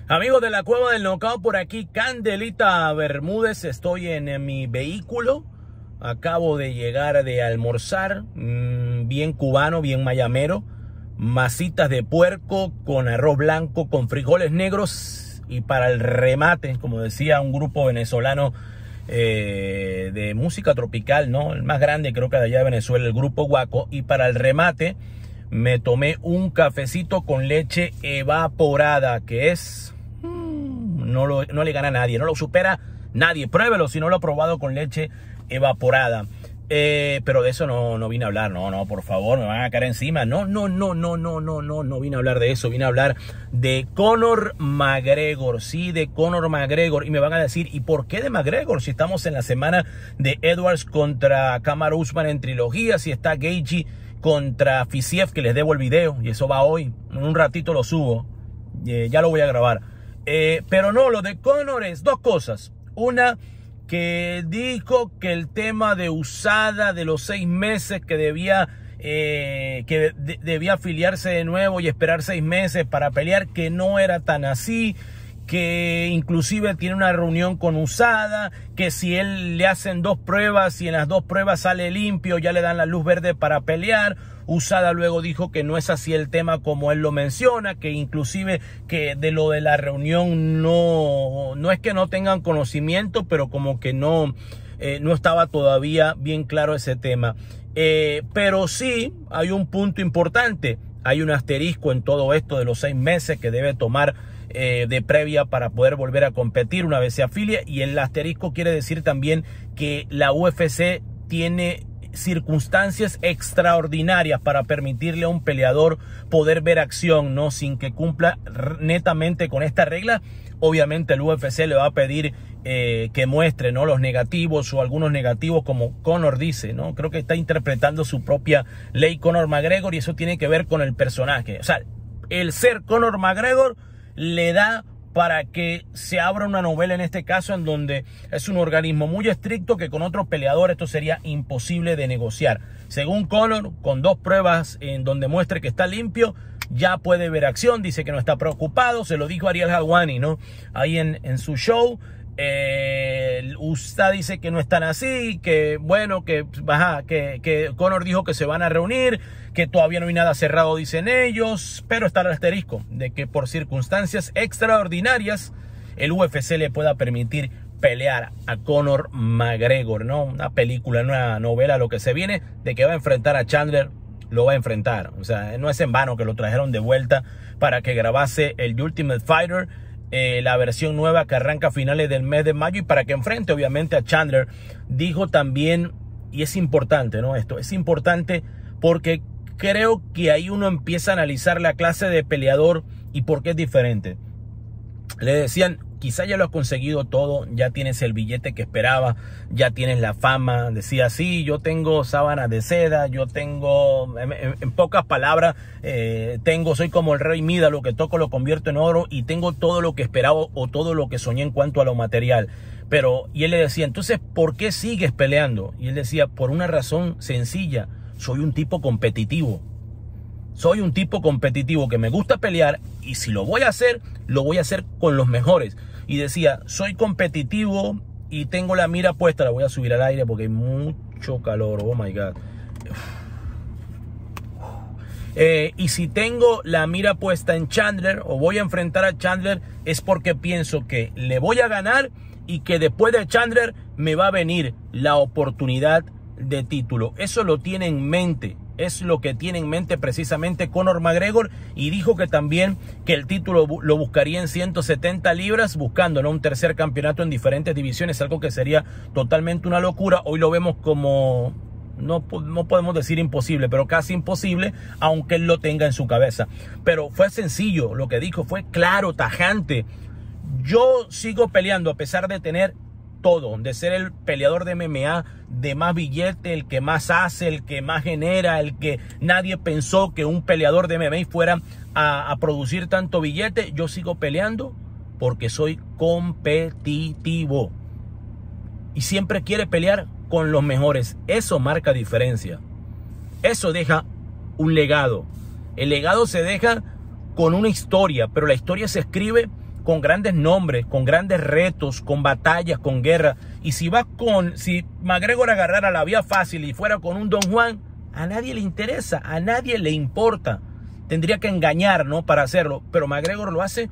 Amigos de la Cueva del Knockout, por aquí Candelita Bermúdez. Estoy en mi vehículo. Acabo de llegar de almorzar. Bien cubano, bien mayamero. Masitas de puerco con arroz blanco, con frijoles negros. Y para el remate, como decía un grupo venezolano de música tropical, ¿no? El más grande creo que de allá de Venezuela, el grupo Guaco. Y para el remate me tomé un cafecito con leche evaporada, que es... No le gana a nadie, no lo supera nadie. Pruébelo si no lo ha probado con leche evaporada. Pero de eso no vine a hablar. No, por favor, me van a caer encima. No vine a hablar de eso. Vine a hablar de Conor McGregor. Sí, de Conor McGregor. Y me van a decir, ¿y por qué de McGregor? Si estamos en la semana de Edwards contra Kamaru Usman en trilogía. Si está Gaethje contra Fiziev, que les debo el video. Y eso va hoy. En un ratito lo subo. Ya lo voy a grabar. Pero no, lo de Conor es dos cosas. Una, que dijo que el tema de USADA de los 6 meses que debía afiliarse de nuevo y esperar 6 meses para pelear, que no era tan así, que inclusive tiene una reunión con USADA, que si él le hacen 2 pruebas y en las 2 pruebas sale limpio, ya le dan la luz verde para pelear. USADA luego dijo que no es así el tema como él lo menciona, que inclusive que de lo de la reunión no es que no tengan conocimiento, pero como que no estaba todavía bien claro ese tema. Pero sí hay un punto importante, hay un asterisco en todo esto de los 6 meses que debe tomar de previa para poder volver a competir una vez se afilie, y el asterisco quiere decir también que la UFC tiene circunstancias extraordinarias para permitirle a un peleador poder ver acción, ¿no? Sin que cumpla netamente con esta regla. Obviamente el UFC le va a pedir que muestre, ¿no?, los negativos o algunos negativos, como Conor dice, ¿no? Creo que está interpretando su propia ley Conor McGregor, y eso tiene que ver con el personaje. O sea, el ser Conor McGregor le da para que se abra una novela en este caso, en donde es un organismo muy estricto que con otros peleadores esto sería imposible de negociar. Según Conor, con 2 pruebas en donde muestre que está limpio, ya puede ver acción. Dice que no está preocupado, se lo dijo Ariel Helwani, ¿no?, ahí en su show. USADA dice que no están así, que bueno, que Conor dijo que se van a reunir, que todavía no hay nada cerrado, dicen ellos, pero está el asterisco de que por circunstancias extraordinarias el UFC le pueda permitir pelear a Conor McGregor, ¿no? Una película, una novela, lo que se viene, de que va a enfrentar a Chandler, lo va a enfrentar. O sea, no es en vano que lo trajeron de vuelta para que grabase el Ultimate Fighter, la versión nueva que arranca a finales del mes de mayo, y para que enfrente obviamente a Chandler. Dijo también, y es importante, ¿no? Esto es importante porque creo que ahí uno empieza a analizar la clase de peleador y por qué es diferente. Le decían, quizá ya lo has conseguido todo, ya tienes el billete que esperaba, ya tienes la fama. Decía, sí, yo tengo sábanas de seda, yo tengo, en pocas palabras, soy como el rey Midas, lo que toco lo convierto en oro, y tengo todo lo que esperaba o todo lo que soñé en cuanto a lo material. Y él le decía, entonces, ¿por qué sigues peleando? Y él decía, por una razón sencilla, soy un tipo competitivo. Soy un tipo competitivo que me gusta pelear, y si lo voy a hacer con los mejores. Y decía, soy competitivo y tengo la mira puesta. La voy a subir al aire porque hay mucho calor. Oh my God. Y si tengo la mira puesta en Chandler o voy a enfrentar a Chandler, es porque pienso que le voy a ganar y que después de Chandler me va a venir la oportunidad de título. Eso lo tiene en mente. Es lo que tiene en mente precisamente Conor McGregor, y dijo que también que el título lo buscaría en 170 libras, buscando, ¿no?, un tercer campeonato en diferentes divisiones, algo que sería totalmente una locura. Hoy lo vemos como, no podemos decir imposible, pero casi imposible, aunque él lo tenga en su cabeza. Pero fue sencillo, lo que dijo fue claro, tajante. Yo sigo peleando a pesar de tener todo, de ser el peleador de MMA de más billete, el que más hace, el que más genera, el que nadie pensó que un peleador de MMA fuera a producir tanto billete. Yo sigo peleando porque soy competitivo y siempre quiere pelear con los mejores. Eso marca diferencia, eso deja un legado. El legado se deja con una historia, pero la historia se escribe con grandes nombres, con grandes retos, con batallas, con guerra. Y si McGregor agarrara la vía fácil y fuera con un Don Juan, a nadie le interesa, a nadie le importa. Tendría que engañar, ¿no?, para hacerlo. Pero McGregor lo hace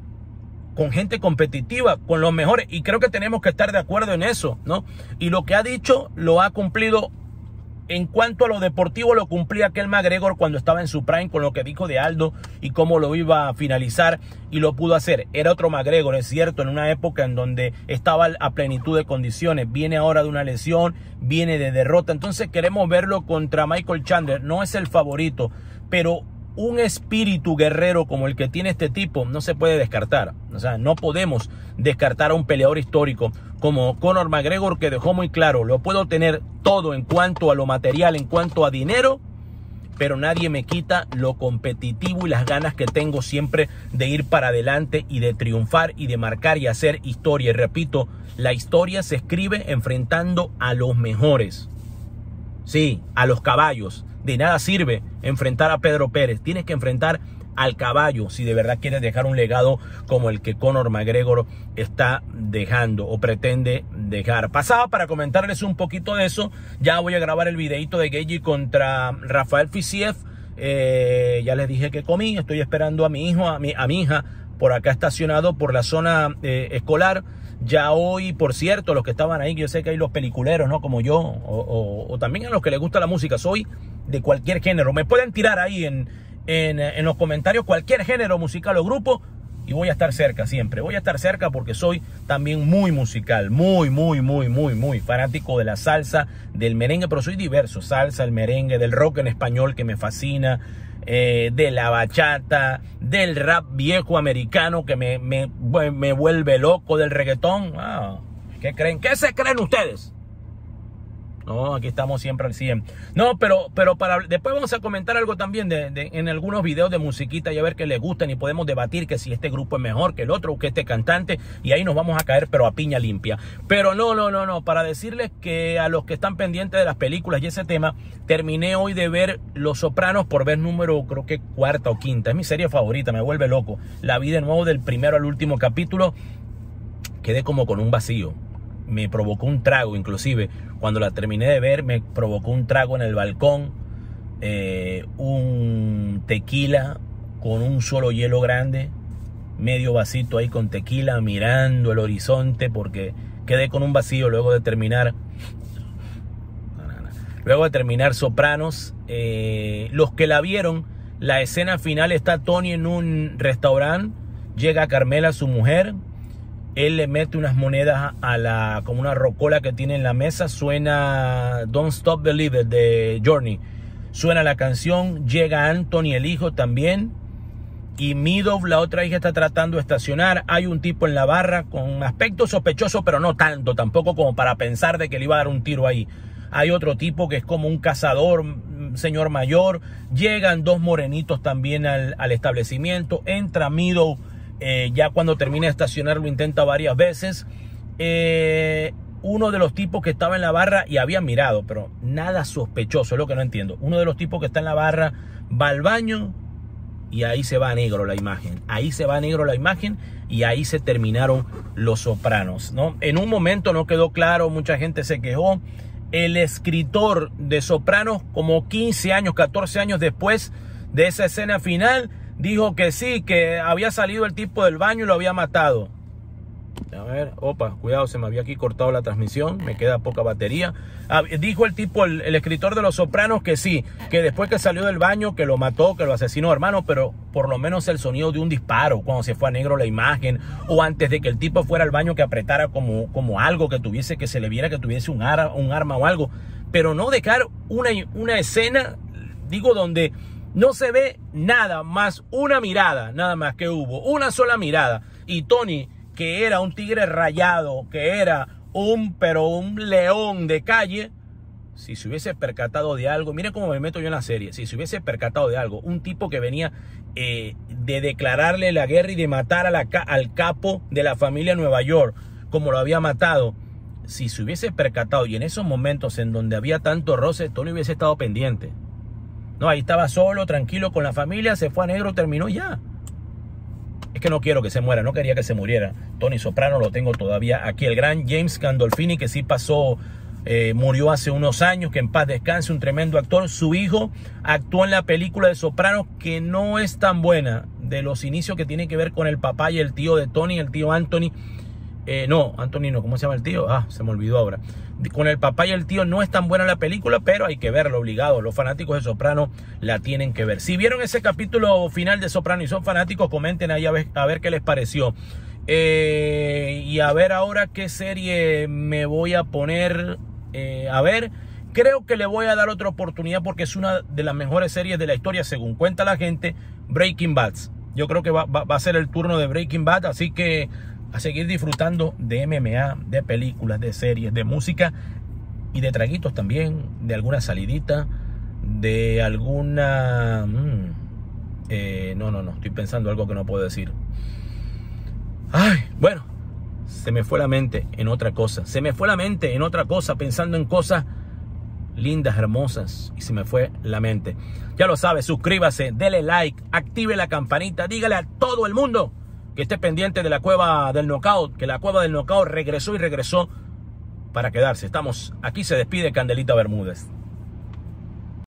con gente competitiva, con los mejores. Y creo que tenemos que estar de acuerdo en eso, ¿no? Y lo que ha dicho lo ha cumplido. En cuanto a lo deportivo, lo cumplía aquel McGregor cuando estaba en su prime, con lo que dijo de Aldo y cómo lo iba a finalizar, y lo pudo hacer. Era otro McGregor, es cierto, en una época en donde estaba a plenitud de condiciones. Viene ahora de una lesión, viene de derrota. Entonces queremos verlo contra Michael Chandler. No es el favorito, pero un espíritu guerrero como el que tiene este tipo no se puede descartar. O sea, no podemos descartar a un peleador histórico como Conor McGregor, que dejó muy claro: lo puedo tener todo en cuanto a lo material, en cuanto a dinero, pero nadie me quita lo competitivo y las ganas que tengo siempre de ir para adelante y de triunfar y de marcar y hacer historia. Y repito, la historia se escribe enfrentando a los mejores. Sí, a los caballos. De nada sirve enfrentar a Pedro Pérez. Tienes que enfrentar al caballo si de verdad quieres dejar un legado como el que Conor McGregor está dejando o pretende dejar. Pasaba para comentarles un poquito de eso. Ya voy a grabar el videito de Gaethje contra Rafael Fiziev. Ya les dije que comí. Estoy esperando a mi hijo, a mi hija, por acá estacionado por la zona escolar. Ya hoy, por cierto, los que estaban ahí, yo sé que hay los peliculeros, ¿no?, como yo, o también a los que les gusta la música. Soy de cualquier género. Me pueden tirar ahí en los comentarios cualquier género musical o grupo y voy a estar cerca siempre. Voy a estar cerca porque soy también muy musical, muy fanático de la salsa, del merengue, pero soy diverso. Salsa, el merengue, del rock en español, que me fascina, de la bachata, del rap viejo americano que me vuelve loco, del reggaetón. ¿Qué creen? ¿Qué se creen ustedes? No, aquí estamos siempre al 100. No, pero después vamos a comentar algo también en algunos videos de musiquita y a ver qué les gustan, y podemos debatir que si este grupo es mejor que el otro o que este cantante, y ahí nos vamos a caer pero a piña limpia. Pero no, para decirles que a los que están pendientes de las películas y ese tema, terminé hoy de ver Los Sopranos por vez número, creo que cuarta o quinta. Es mi serie favorita, me vuelve loco. La vi de nuevo del primero al último capítulo. Quedé como con un vacío. Me provocó un trago, inclusive cuando la terminé de ver me provocó un trago en el balcón, un tequila con un solo hielo grande, medio vasito ahí con tequila, mirando el horizonte, porque quedé con un vacío luego de terminar Sopranos. Los que la vieron, la escena final está Tony en un restaurante, llega Carmela, su mujer. Él le mete unas monedas como una rocola que tiene en la mesa. Suena Don't Stop Believing de Journey. Suena la canción. Llega Anthony, el hijo, también. Y Meadow, la otra hija, está tratando de estacionar. Hay un tipo en la barra con aspecto sospechoso, pero no tanto, tampoco como para pensar de que le iba a dar un tiro ahí. Hay otro tipo que es como un cazador, señor mayor. Llegan dos morenitos también al establecimiento. Entra Meadow. Ya cuando termina de estacionar lo intenta varias veces. Uno de los tipos que estaba en la barra y había mirado, pero nada sospechoso, es lo que no entiendo. Uno de los tipos que está en la barra va al baño y ahí se va a negro la imagen. Ahí se va a negro la imagen y ahí se terminaron Los Sopranos, ¿no? En un momento no quedó claro, mucha gente se quejó. El escritor de Sopranos, como 15 años, 14 años después de esa escena final, dijo que sí, que había salido el tipo del baño y lo había matado. A ver, cuidado, se me había aquí cortado la transmisión, me queda poca batería. Dijo el tipo, el escritor de Los Sopranos, que sí, que después que salió del baño, que lo mató, que lo asesinó, hermano, pero por lo menos el sonido de un disparo, cuando se fue a negro la imagen, o antes de que el tipo fuera al baño, que apretara como algo, que tuviese, que se le viera que tuviese un arma o algo, pero no dejar una escena, digo, donde no se ve nada más, una mirada, nada más que hubo, una sola mirada. Y Tony, que era un tigre rayado, que era un león de calle, si se hubiese percatado de algo, miren cómo me meto yo en la serie, si se hubiese percatado de algo, un tipo que venía de declararle la guerra y de matar al capo de la familia Nueva York, como lo había matado, si se hubiese percatado, y en esos momentos en donde había tanto roce, Tony hubiese estado pendiente. No, ahí estaba solo, tranquilo con la familia, se fue a negro, terminó ya. Es que no quiero que se muera, no quería que se muriera. Tony Soprano lo tengo todavía aquí. El gran James Gandolfini, que sí pasó, murió hace unos años, que en paz descanse, un tremendo actor. Su hijo actuó en la película de Soprano, que no es tan buena, de los inicios que tiene que ver con el papá y el tío de Tony, el tío Anthony. Anthony no, ¿cómo se llama el tío? Se me olvidó ahora. Con el papá y el tío no es tan buena la película, pero hay que verla obligado. Los fanáticos de Soprano la tienen que ver. Si vieron ese capítulo final de Soprano y son fanáticos, comenten ahí a ver qué les pareció. Y a ver ahora qué serie me voy a poner a ver. Creo que le voy a dar otra oportunidad porque es una de las mejores series de la historia, según cuenta la gente, Breaking Bad. Yo creo que va a ser el turno de Breaking Bad, así que a seguir disfrutando de MMA, de películas, de series, de música y de traguitos también, de alguna salidita, de alguna... No, estoy pensando algo que no puedo decir. Bueno, se me fue la mente en otra cosa. Pensando en cosas lindas, hermosas, y se me fue la mente. Ya lo sabe, suscríbase, dele like, active la campanita, dígale a todo el mundo que esté pendiente de la Cueva del Knockout, que la Cueva del Knockout regresó para quedarse. Aquí se despide Candelita Bermúdez.